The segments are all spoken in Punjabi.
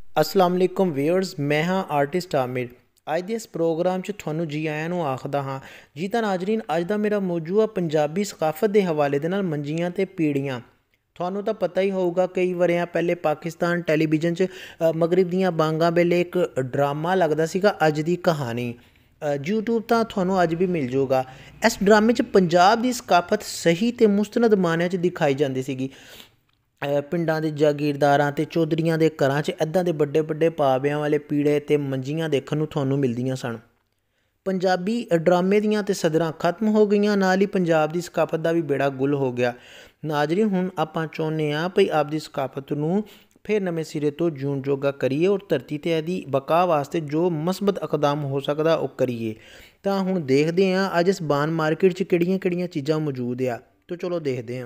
अस्सलाम वालेकुम व्यूअर्स, मैं हाँ आर्टिस्ट आमिर। ਅੱਜ ਦੇ ਇਸ ਪ੍ਰੋਗਰਾਮ 'ਚ ਤੁਹਾਨੂੰ ਜੀ ਆਇਆਂ ਨੂੰ ਆਖਦਾ ਹਾਂ। ਜੀ ਤਾਂ ਨਾਜ਼ਰੀਨ, ਅੱਜ ਦਾ ਮੇਰਾ ਮੌਜੂ ਆ ਪੰਜਾਬੀ ਸਕਾਫਤ ਦੇ ਹਵਾਲੇ ਦੇ ਨਾਲ ਮੰਜੀਆਂ ਤੇ ਪੀੜੀਆਂ। ਤੁਹਾਨੂੰ ਤਾਂ ਪਤਾ ਹੀ ਹੋਊਗਾ, ਕਈ ਵਰਿਆਂ ਪਹਿਲੇ ਪਾਕਿਸਤਾਨ ਟੈਲੀਵਿਜ਼ਨ 'ਚ ਮਗਰਿਬ ਦੀਆਂ ਬਾਂਗਾਂ ਵੇਲੇ ਇੱਕ ਡਰਾਮਾ ਲੱਗਦਾ ਸੀਗਾ, ਅੱਜ ਦੀ ਕਹਾਣੀ। YouTube ਤਾਂ ਤੁਹਾਨੂੰ ਅੱਜ ਵੀ ਮਿਲ ਜਾਊਗਾ। ਇਸ ਡਰਾਮੇ 'ਚ ਪੰਜਾਬ ਦੀ ਸਕਾਫਤ ਸਹੀ ਅਤੇ ਮੁਸਤਨਦ ਮਾਨਿਆਂ 'ਚ ਦਿਖਾਈ ਜਾਂਦੀ ਸੀਗੀ। ਪਿੰਡਾਂ ਦੇ ਜਾਗੀਰਦਾਰਾਂ ਅਤੇ ਚੌਧਰੀਆਂ ਦੇ ਘਰਾਂ 'ਚ ਇੱਦਾਂ ਦੇ ਵੱਡੇ ਵੱਡੇ ਪਾਵਿਆਂ ਵਾਲੇ ਪੀੜੇ ਅਤੇ ਮੰਜੀਆਂ ਦੇਖਣ ਨੂੰ ਤੁਹਾਨੂੰ ਮਿਲਦੀਆਂ ਸਨ। ਪੰਜਾਬੀ ਡਰਾਮੇ ਦੀਆਂ ਤਾਂ ਸਦਰਾਂ ਖਤਮ ਹੋ ਗਈਆਂ, ਨਾਲ ਹੀ ਪੰਜਾਬ ਦੀ ਸਕਾਫਤ ਦਾ ਵੀ ਬੇੜਾ ਗੁੱਲ ਹੋ ਗਿਆ। ਨਾਜ਼ਰੀਨ, ਹੁਣ ਆਪਾਂ ਚਾਹੁੰਦੇ ਹਾਂ ਭਈ ਆਪਦੀ ਸਕਾਫਤ ਨੂੰ ਫਿਰ ਨਵੇਂ ਸਿਰੇ ਤੋਂ ਜਿਉਣ ਜੋਗਾ ਕਰੀਏ ਔਰ ਧਰਤੀ 'ਤੇ ਇਹਦੀ ਬਕਾ ਵਾਸਤੇ ਜੋ ਮਸਬਤ ਇਕਦਾਮ ਹੋ ਸਕਦਾ ਉਹ ਕਰੀਏ। ਤਾਂ ਹੁਣ ਦੇਖਦੇ ਹਾਂ ਅੱਜ ਇਸ ਬਾਨ ਮਾਰਕੀਟ 'ਚ ਕਿਹੜੀਆਂ ਕਿਹੜੀਆਂ ਚੀਜ਼ਾਂ ਮੌਜੂਦ ਆ। ਤਾਂ ਚਲੋ ਦੇਖਦੇ ਹਾਂ।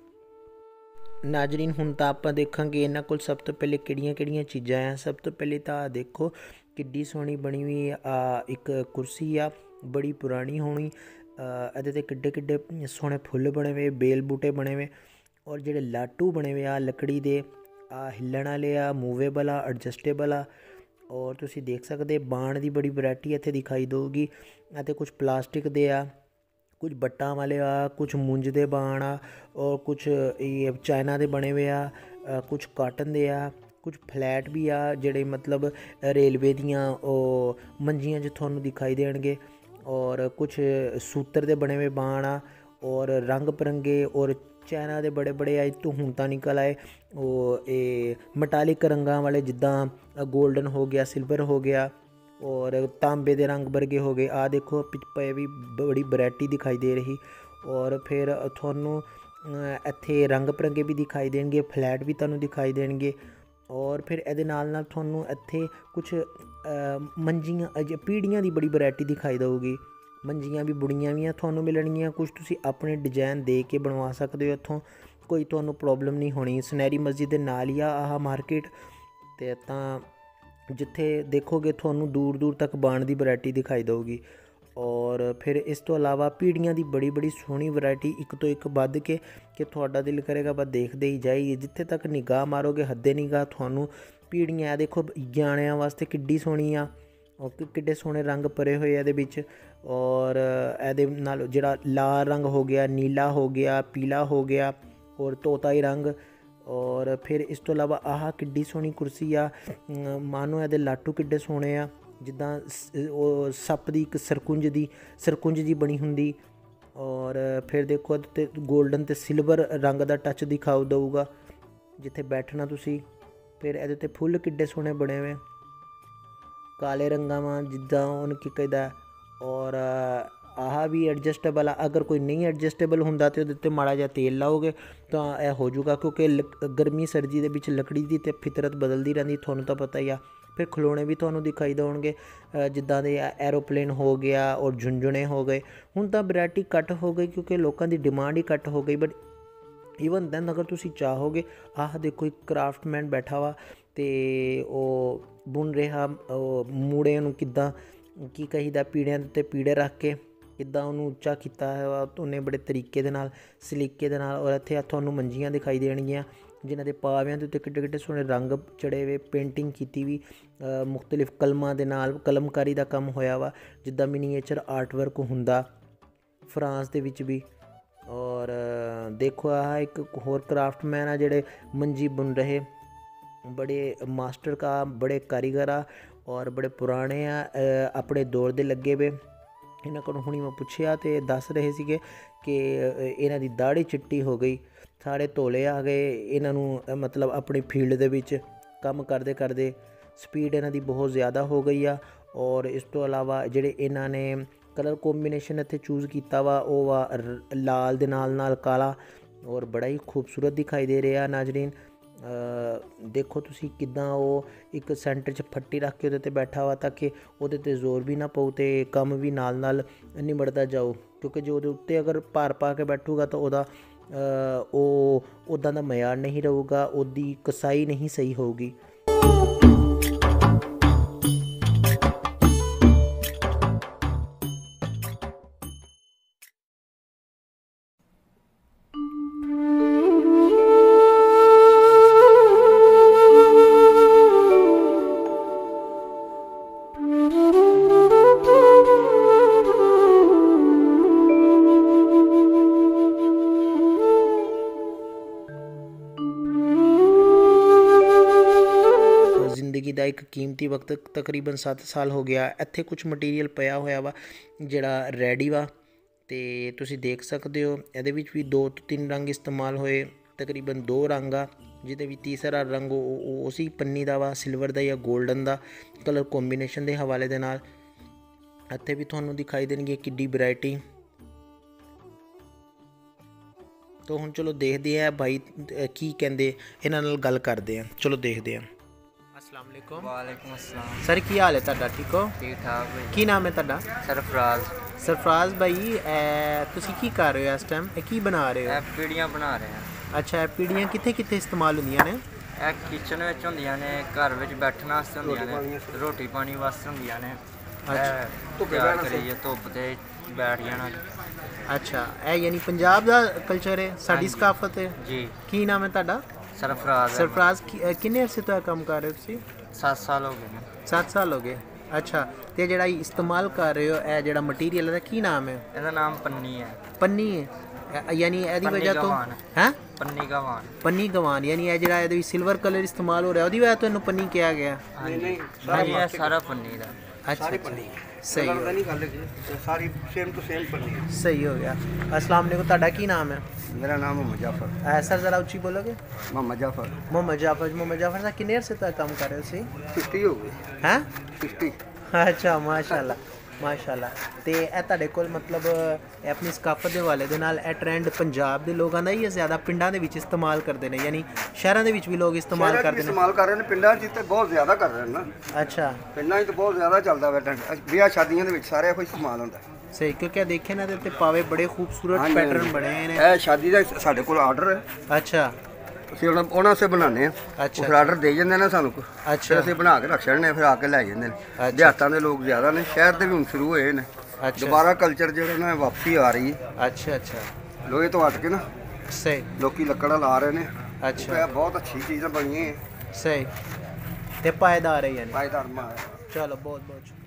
ਨਾਜ਼ਰੀਨ, ਹੁਣ ਤਾਂ ਆਪਾਂ ਦੇਖਾਂਗੇ ਇਹਨਾਂ ਕੋਲ ਸਭ ਤੋਂ ਪਹਿਲੇ ਕਿਹੜੀਆਂ ਕਿਹੜੀਆਂ ਚੀਜ਼ਾਂ ਆ। ਸਭ ਤੋਂ ਪਹਿਲੇ ਤਾਂ ਦੇਖੋ ਕਿੱਡੀ ਸੋਹਣੀ ਬਣੀ ਹੋਈ ਇੱਕ ਕੁਰਸੀ ਆ, ਬੜੀ ਪੁਰਾਣੀ ਹੋਣੀ। ਇਹਦੇ 'ਤੇ ਕਿੱਡੇ ਕਿੱਡੇ ਸੋਹਣੇ ਫੁੱਲ ਬਣੇ ਹੋਏ, ਬੇਲ ਬੂਟੇ ਬਣੇ ਹੋਏ ਔਰ ਜਿਹੜੇ ਲਾਟੂ ਬਣੇ ਹੋਏ ਆ ਲੱਕੜੀ ਦੇ, ਹਿੱਲਣ ਵਾਲੇ ਆ, ਮੂਵੇਬਲ ਆ, ਐਡਜਸਟੇਬਲ ਆ। ਔਰ ਤੁਸੀਂ ਦੇਖ ਸਕਦੇ ਬਾਣ ਦੀ ਬੜੀ ਵੈਰਾਈਟੀ ਇੱਥੇ ਦਿਖਾਈ ਦੇਊਗੀ। ਅਤੇ ਕੁਛ ਪਲਾਸਟਿਕ ਦੇ ਆ, ਕੁਝ ਬੱਟਾਂ ਵਾਲੇ ਆ, ਕੁਛ ਮੁੰਜ ਦੇ ਬਾਣ ਆ ਔਰ ਕੁਛ ਇਹ ਚਾਈਨਾ ਦੇ ਬਣੇ ਹੋਏ ਆ, ਕੁਛ ਕਾਟਨ ਦੇ ਆ, ਕੁਝ ਫਲੈਟ ਵੀ ਆ ਜਿਹੜੇ ਮਤਲਬ ਰੇਲਵੇ ਦੀਆਂ ਉਹ ਮੰਜੀਆਂ 'ਚ ਤੁਹਾਨੂੰ ਦਿਖਾਈ ਦੇਣਗੇ। ਔਰ ਕੁਛ ਸੂਤਰ ਦੇ ਬਣੇ ਹੋਏ ਬਾਣ ਆ ਔਰ ਰੰਗ ਬਿਰੰਗੇ ਔਰ ਚਾਈਨਾ ਦੇ ਬੜੇ ਬੜੇ ਅੱਜ ਤੋਂ ਹੁਣ ਤਾਂ ਨਿਕਲ ਆਏ ਉਹ ਇਹ ਮਟਾਲਿਕ ਰੰਗਾਂ ਵਾਲੇ, ਜਿੱਦਾਂ ਗੋਲਡਨ ਹੋ ਗਿਆ, ਸਿਲਵਰ ਹੋ ਗਿਆ ਔਰ ਤਾਂਬੇ ਦੇ ਰੰਗ ਵਰਗੇ ਹੋ ਗਏ। ਆਹ ਦੇਖੋ ਪਏ ਵੀ ਬੜੀ ਵੈਰਾਈਟੀ ਦਿਖਾਈ ਦੇ ਰਹੀ। ਔਰ ਫਿਰ ਤੁਹਾਨੂੰ ਇੱਥੇ ਰੰਗ ਬਿਰੰਗੇ ਵੀ ਦਿਖਾਈ ਦੇਣਗੇ, ਫਲੈਟ ਵੀ ਤੁਹਾਨੂੰ ਦਿਖਾਈ ਦੇਣਗੇ। ਔਰ ਫਿਰ ਇਹਦੇ ਨਾਲ ਨਾਲ ਤੁਹਾਨੂੰ ਇੱਥੇ ਕੁਛ ਮੰਜੀਆਂ ਪੀੜੀਆਂ ਦੀ ਬੜੀ ਵੈਰਾਈਟੀ ਦਿਖਾਈ ਦੇਊਗੀ। ਮੰਜੀਆਂ ਵੀ ਬੁਣੀਆਂ ਵੀ ਤੁਹਾਨੂੰ ਮਿਲਣਗੀਆਂ, ਕੁਛ ਤੁਸੀਂ ਆਪਣੇ ਡਿਜ਼ਾਇਨ ਦੇ ਕੇ ਬਣਵਾ ਸਕਦੇ ਹੋ ਇੱਥੋਂ, ਕੋਈ ਤੁਹਾਨੂੰ ਪ੍ਰੋਬਲਮ ਨਹੀਂ ਹੋਣੀ। ਸੁਨਹਿਰੀ ਮਸਜਿਦ ਦੇ ਨਾਲ ਹੀ ਆ ਆਹ ਮਾਰਕੀਟ। ਅਤੇ ਤਾਂ ਜਿੱਥੇ ਦੇਖੋਗੇ ਤੁਹਾਨੂੰ ਦੂਰ ਦੂਰ ਤੱਕ ਬਾਣ ਦੀ ਵੈਰਾਈਟੀ ਦਿਖਾਈ ਦੇਊਗੀ। ਔਰ ਫਿਰ ਇਸ ਤੋਂ ਇਲਾਵਾ ਪੀੜੀਆਂ ਦੀ ਬੜੀ ਬੜੀ ਸੋਹਣੀ ਵੈਰਾਈਟੀ, ਇੱਕ ਤੋਂ ਇੱਕ ਵੱਧ ਕੇ ਕਿ ਤੁਹਾਡਾ ਦਿਲ ਕਰੇਗਾ ਬਸ ਦੇਖਦੇ ਹੀ ਜਾਈਏ। ਜਿੱਥੇ ਤੱਕ ਨਿਗਾਹ ਮਾਰੋਗੇ ਹੱਦੇ ਨਿਗਾਹ ਤੁਹਾਨੂੰ ਪੀੜੀਆਂ ਦੇਖੋ ਗਿਆਣਿਆਂ ਵਾਸਤੇ ਕਿੱਡੀ ਸੋਹਣੀ ਆ, ਕਿੱਡੇ ਸੋਹਣੇ ਰੰਗ ਭਰੇ ਹੋਏ ਇਹਦੇ ਵਿੱਚ। ਔਰ ਇਹਦੇ ਨਾਲ ਜਿਹੜਾ ਲਾਲ ਰੰਗ ਹੋ ਗਿਆ, ਨੀਲਾ ਹੋ ਗਿਆ, ਪੀਲਾ ਹੋ ਗਿਆ ਔਰ ਤੋਤਾਈ ਰੰਗ। ਔਰ ਫਿਰ ਇਸ ਤੋਂ ਇਲਾਵਾ ਆਹ ਕਿੱਡੀ ਸੋਹਣੀ ਕੁਰਸੀ ਆ, ਮਾਨੋ ਇਹਦੇ ਲਾਟੂ ਕਿੱਡੇ ਸੋਹਣੇ ਆ, ਜਿੱਦਾਂ ਉਹ ਸੱਪ ਦੀ ਇੱਕ ਸਰਕੁੰਜ ਦੀ ਬਣੀ ਹੁੰਦੀ। ਔਰ ਫਿਰ ਦੇਖੋ ਇਹਦੇ 'ਤੇ ਗੋਲਡਨ ਅਤੇ ਸਿਲਵਰ ਰੰਗ ਦਾ ਟੱਚ ਦਿਖਾਉ ਦਊਗਾ ਜਿੱਥੇ ਬੈਠਣਾ ਤੁਸੀਂ। ਫਿਰ ਇਹਦੇ 'ਤੇ ਫੁੱਲ ਕਿੱਡੇ ਸੋਹਣੇ ਬਣੇ ਹੋਏ, ਕਾਲੇ ਰੰਗਾਂ ਵਾਂ ਜਿੱਦਾਂ ਉਹਨੂੰ ਕੀ ਕਹਿੰਦਾ। ਔਰ ਆਹ ਵੀ ਐਡਜਸਟੇਬਲ ਆ, ਅਗਰ ਕੋਈ ਨਹੀਂ ਐਡਜਸਟੇਬਲ ਹੁੰਦਾ ਤਾਂ ਉਹਦੇ 'ਤੇ ਮਾੜਾ ਜਿਹਾ ਤੇਲ ਲਾਓਗੇ ਤਾਂ ਇਹ ਹੋ ਜਾਊਗਾ, ਕਿਉਂਕਿ ਗਰਮੀ ਸਰਦੀ ਦੇ ਵਿੱਚ ਲੱਕੜੀ ਦੀ ਤਾਂ ਫਿਤਰਤ ਬਦਲਦੀ ਰਹਿੰਦੀ, ਤੁਹਾਨੂੰ ਤਾਂ ਪਤਾ ਹੀ ਆ। ਫਿਰ ਖਿਡੌਣੇ ਵੀ ਤੁਹਾਨੂੰ ਦਿਖਾਈ ਦੇਣਗੇ, ਜਿੱਦਾਂ ਦੇ ਐਰੋਪਲੇਨ ਹੋ ਗਿਆ ਔਰ ਝੁੰਝੁਣੇ ਹੋ ਗਏ। ਹੁਣ ਤਾਂ ਵੈਰਾਈਟੀ ਘੱਟ ਹੋ ਗਈ ਕਿਉਂਕਿ ਲੋਕਾਂ ਦੀ ਡਿਮਾਂਡ ਹੀ ਘੱਟ ਹੋ ਗਈ। ਬਟ ਈਵਨ ਦੈਨ ਅਗਰ ਤੁਸੀਂ ਚਾਹੋਗੇ, ਆਹ ਦੇਖੋ ਇੱਕ ਕਰਾਫਟਮੈਨ ਬੈਠਾ ਵਾ ਅਤੇ ਉਹ ਬੁਣ ਰਿਹਾ ਉਹ ਮੂੜੇ ਨੂੰ ਕਿੱਦਾਂ ਕੀ ਕਹੀਦਾ, ਪੀੜਿਆਂ ਦੇ ਉੱਤੇ ਪੀੜੇ ਰੱਖ ਕੇ ਕਿੱਦਾਂ ਉਹਨੂੰ ਉੱਚਾ ਕੀਤਾ ਹੈ ਉਹਨੇ ਬੜੇ ਤਰੀਕੇ ਦੇ ਨਾਲ, ਸਲੀਕੇ ਦੇ ਨਾਲ। ਔਰ ਇੱਥੇ ਤੁਹਾਨੂੰ ਮੰਜੀਆਂ ਦਿਖਾਈ ਦੇਣਗੀਆਂ ਜਿਨ੍ਹਾਂ ਦੇ ਪਾਵਿਆਂ ਦੇ ਉੱਤੇ ਕਿੱਡੇ ਕਿੱਡੇ ਸੋਹਣੇ ਰੰਗ ਚੜੇ ਹੋਏ, ਪੇਂਟਿੰਗ ਕੀਤੀ ਵੀ ਮੁਖਤਲਿਫ ਕਲਮਾਂ ਦੇ ਨਾਲ, ਕਲਮਕਾਰੀ ਦਾ ਕੰਮ ਹੋਇਆ ਵਾ, ਜਿੱਦਾਂ ਮਿਨੀਏਚਰ ਆਰਟ ਵਰਕ ਹੁੰਦਾ ਫਰਾਂਸ ਦੇ ਵਿੱਚ ਵੀ। ਔਰ ਦੇਖੋ ਆਹ ਇੱਕ ਹੋਰ ਕਰਾਫਟਮੈਨ ਆ ਜਿਹੜੇ ਮੰਜੀ ਬੁਣ ਰਹੇ, ਬੜੇ ਮਾਸਟਰ ਕਾ ਬੜੇ ਕਾਰੀਗਰ ਆ ਔਰ ਬੜੇ ਪੁਰਾਣੇ ਆ, ਆਪਣੇ ਦੌਰ ਦੇ ਲੱਗੇ ਵੇ। ਇਹਨਾਂ ਕੋਲੋਂ ਹੁਣੀ ਮੈਂ ਪੁੱਛਿਆ ਅਤੇ ਦੱਸ ਰਹੇ ਸੀਗੇ ਕਿ ਇਹਨਾਂ ਦੀ ਦਾੜ੍ਹੀ ਚਿੱਟੀ ਹੋ ਗਈ, ਸਾਰੇ ਧੋਲੇ ਆ ਗਏ ਇਹਨਾਂ ਨੂੰ, ਮਤਲਬ ਆਪਣੀ ਫੀਲਡ ਦੇ ਵਿੱਚ ਕੰਮ ਕਰਦੇ ਕਰਦੇ ਸਪੀਡ ਇਹਨਾਂ ਦੀ ਬਹੁਤ ਜ਼ਿਆਦਾ ਹੋ ਗਈ ਆ। ਔਰ ਇਸ ਤੋਂ ਇਲਾਵਾ ਜਿਹੜੇ ਇਹਨਾਂ ਨੇ ਕਲਰ ਕੋਂਬੀਨੇਸ਼ਨ ਇੱਥੇ ਚੂਜ਼ ਕੀਤਾ ਵਾ ਉਹ ਵਾ ਲਾਲ ਦੇ ਨਾਲ ਨਾਲ ਕਾਲਾ, ਔਰ ਬੜਾ ਹੀ ਖੂਬਸੂਰਤ ਦਿਖਾਈ ਦੇ ਰਿਹਾ। ਨਾਜ਼ਰੀਨ ਦੇਖੋ ਤੁਸੀਂ ਕਿੱਦਾਂ ਉਹ ਇੱਕ ਸੈਂਟਰ 'ਚ ਫੱਟੀ ਰੱਖ ਕੇ ਉਹਦੇ 'ਤੇ ਬੈਠਾ ਵਾ ਤਾਂ ਕਿ ਉਹਦੇ 'ਤੇ ਜ਼ੋਰ ਵੀ ਨਾ ਪਊ ਅਤੇ ਕੰਮ ਵੀ ਨਾਲ ਨਾਲ ਨਿਬੜਦਾ ਜਾਓ, ਕਿਉਂਕਿ ਜੇ ਉਹਦੇ ਉੱਤੇ ਅਗਰ ਭਾਰ ਪਾ ਕੇ ਬੈਠੂਗਾ ਤਾਂ ਉਹਦਾ ਉਹ ਉੱਦਾਂ ਦਾ ਮਿਆਰ ਨਹੀਂ ਰਹੂਗਾ, ਉਹਦੀ ਕਸਾਈ ਨਹੀਂ ਸਹੀ ਹੋਊਗੀ। ਦਾ ਇੱਕ ਕੀਮਤੀ ਵਕਤ ਤਕਰੀਬਨ 7 ਸਾਲ ਹੋ ਗਿਆ। ਇੱਥੇ ਕੁਛ ਮਟੀਰੀਅਲ ਪਿਆ ਹੋਇਆ ਵਾ ਜਿਹੜਾ ਰੈਡੀ ਵਾ, ਅਤੇ ਤੁਸੀਂ ਦੇਖ ਸਕਦੇ ਹੋ ਇਹਦੇ ਵਿੱਚ ਵੀ 2 ਤੋਂ 3 ਰੰਗ ਇਸਤੇਮਾਲ ਹੋਏ, ਤਕਰੀਬਨ 2 ਰੰਗ ਆ, ਜਿਹਦੇ ਵੀ ਤੀਸਰਾ ਰੰਗ ਉਹ ਉਸੀ ਪੰਨੀ ਦਾ ਵਾ, ਸਿਲਵਰ ਦਾ ਜਾਂ ਗੋਲਡਨ ਦਾ ਕਲਰ ਕੋਂਬੀਨੇਸ਼ਨ ਦੇ ਹਵਾਲੇ ਦੇ ਨਾਲ। ਇੱਥੇ ਵੀ ਤੁਹਾਨੂੰ ਦਿਖਾਈ ਦੇਣਗੇ ਕਿੱਡੀ ਵੈਰਾਈਟੀ। ਤੋ ਹੁਣ ਚਲੋ ਦੇਖਦੇ ਆ ਭਾਈ ਕੀ ਕਹਿੰਦੇ, ਇਹਨਾਂ ਨਾਲ ਗੱਲ ਕਰਦੇ ਆ, ਚਲੋ ਦੇਖਦੇ ਆ। अस्सलाम वालेकुम। वालेकुम अस्सलाम। सर की हाल है ਤੁਹਾਡਾ? ਠੀਕ ਹੋ? ठीक ठाक भाई। ਕੀ ਨਾਮ ਹੈ ਤੁਹਾਡਾ? सरफराज। ਸਰਫਰਾਜ਼ ਭਾਈ, ਤੁਸੀਂ ਕੀ ਕਰ ਰਹੇ ਹੋ ਇਸ ਟਾਈਮ? ਇਹ ਕੀ ਬਣਾ ਰਹੇ ਹੋ? ਪੀੜੀਆਂ ਬਣਾ ਰਹੇ ਹਾਂ। ਅੱਛਾ, ਇਹ ਪੀੜੀਆਂ ਕਿੱਥੇ ਕਿੱਥੇ ਇਸਤੇਮਾਲ ਹੁੰਦੀਆਂ ਨੇ? ਇਹ ਕਿਚਨ ਵਿੱਚ ਹੁੰਦੀਆਂ ਨੇ, ਘਰ ਵਿੱਚ ਬੈਠਣ ਵਾਸਤੇ ਹੁੰਦੀਆਂ ਨੇ, ਰੋਟੀ ਪਾਣੀ ਵਾਸਤੇ ਹੁੰਦੀਆਂ ਨੇ। ਤਿਆਰ ਕਰੀਏ ਧੁੱਪ ਤੇ ਬੈਠ ਜਾਣਾ। ਅੱਛਾ, ਇਹ ਯਾਨੀ ਪੰਜਾਬ ਦਾ ਕਲਚਰ ਹੈ, ਸਾਡੀ ਸਕਾਫਤ ਹੈ ਜੀ। ਕੀ ਨਾਮ ਹੈ ਤੁਹਾਡਾ? सरफराज। ਸਰਫਰਾਜ਼, ਕਿੰਨੇ ਅਰਸੇ ਤੋਂ ਇਹ ਕੰਮ ਕਰ ਰਹੇ ਹੋ ਤੁਸੀਂ? 7 साल हो गए ने। 7 ਸਾਲ ਹੋ ਗਏ। ਅੱਛਾ, ਤੇ ਜਿਹੜਾ ਇਸਤੇਮਾਲ ਕਰ ਰਹੇ ਹੋ ਇਹ ਜਿਹੜਾ ਮਟੀਰੀਅਲ ਹੈ ਕੀ ਨਾਮ ਹੈ? ਇਹਦਾ ਨਾਮ ਪੰਨੀ ਹੈ। ਪੰਨੀ ਹੈ, ਯਾਨੀ ਇਹਦੀ ਪੰਨੀ ਵਜ੍ਹਾ ਤੋਂ ਗਵਾਨ। ਹੈ ਪੰਨੀ ਗਵਾਨ। ਪੰਨੀ ਗਵਾਨ, ਯਾਨੀ ਇਹ ਜਿਹੜਾ ਇਹਦੇ ਵਿੱਚ ਸਿਲਵਰ ਕਲਰ ਇਸਤੇਮਾਲ ਹੋ ਰਿਹਾ ਉਹਦੀ ਵਜ੍ਹਾ ਤੋਂ ਇਹਨੂੰ ਪੰਨੀ ਕਿਹਾ ਗਿਆ। नहीं ये सारा पन्नी का। अच्छा, सही हो सारी सेम टू सेम पन्नी है। सही हो गया। अस्सलाम वालेकुम, ਤੁਹਾਡਾ ਕੀ ਨਾਮ ਹੈ? मेरा नाम मोहम्मद जाफर। सर ज़रा ऊँची बोलोगे? मोहम्मद जाफर। मोहम्मद जाफर साहब किन्ने अरसे तक काम कर रहे हो तुसी? 50 हो गए। हैं? 50। अच्छा, माशाल्लाह माशाल्लाह। ਤੇ ਇਹ ਤੁਹਾਡੇ ਕੋਲ ਮਤਲਬ ਇਹ ਆਪਣੀ ਸਕਾਫਤ ਦੇ ਵਾਲੇ ਦੇ ਨਾਲ ਇਹ ਟ੍ਰੈਂਡ ਪੰਜਾਬ ਦੇ ਲੋਕਾਂ ਦਾ ਹੀ ਹੈ ਜ਼ਿਆਦਾ ਪਿੰਡਾਂ ਦੇ ਵਿੱਚ ਇਸਤੇਮਾਲ ਕਰਦੇ ਨੇ, ਯਾਨੀ ਸ਼ਹਿਰਾਂ ਦੇ ਵਿੱਚ ਵੀ ਲੋਕ ਇਸਤੇਮਾਲ ਕਰਦੇ ਨੇ? इस्तेमाल कर रहे हैं पिंडा च ते बहुत ज़्यादा कर रहे हैं ना। ਅੱਛਾ, पिंडा च तो बहुत ज़्यादा चलता है ट्रेंड। ब्याह शादियों ਦੇ ਵਿੱਚ ਸਾਰੇ ਕੋਈ ਇਸਤੇਮਾਲ ਹੁੰਦਾ ਹੈ। ਸਹੀ, ਕਿਉਂਕਿ ਦੇਖੇ ਨਾ ਤੇ ਪਾਵੇ ਬੜੇ ਖੂਬਸੂਰਤ ਪੈਟਰਨ ਬਣੇ ਨੇ। ਇਹ ਸ਼ਾਦੀ ਦਾ ਸਾਡੇ ਕੋਲ ਆਰਡਰ ਹੈ, ਅੱਛਾ ਅਸੀਂ ਉਹਨਾਂ ਸੇ ਬਣਾਉਂਦੇ ਆ। ਅੱਛਾ। ਫਿਰ ਆਰਡਰ ਦੇ ਜਾਂਦੇ ਨੇ ਸਾਨੂੰ, ਅੱਛਾ। ਫਿਰ ਅਸੀਂ ਬਣਾ ਕੇ ਰੱਖ ਛੱਡਨੇ, ਫਿਰ ਆ ਕੇ ਲੈ ਜਾਂਦੇ ਨੇ। ਦਿਹਾਤਾਂ ਦੇ ਲੋਕ ਜ਼ਿਆਦਾ ਨੇ, ਸ਼ਹਿਰ ਦੇ ਵੀ ਹੁਣ ਸ਼ੁਰੂ ਹੋਏ ਨੇ। ਅੱਛਾ। ਦੁਬਾਰਾ ਕਲਚਰ ਜਿਹੜਾ ਨਾ ਵਾਪਸੀ ਆ ਰਹੀ ਹੈ। ਅੱਛਾ ਅੱਛਾ, ਲੋਹੇ ਤੋਂ ਹਟ ਕੇ ਨਾ ਸਹੀ। ਲੋਕੀ ਲੱਕੜਾਂ ਲਾ ਰਹੇ ਨੇ। ਅੱਛਾ, ਇਹ ਬਹੁਤ ਅੱਛੀ ਚੀਜ਼ਾਂ ਬਣੀਆਂ ਸਹੀ ਤੇ ਪਾਇਦਾਰ ਹੈ ਯਾਨੀ। ਪਾਇਦਾਰ ਮਾਰ। ਚਲੋ, ਬਹੁਤ ਬਹੁਤ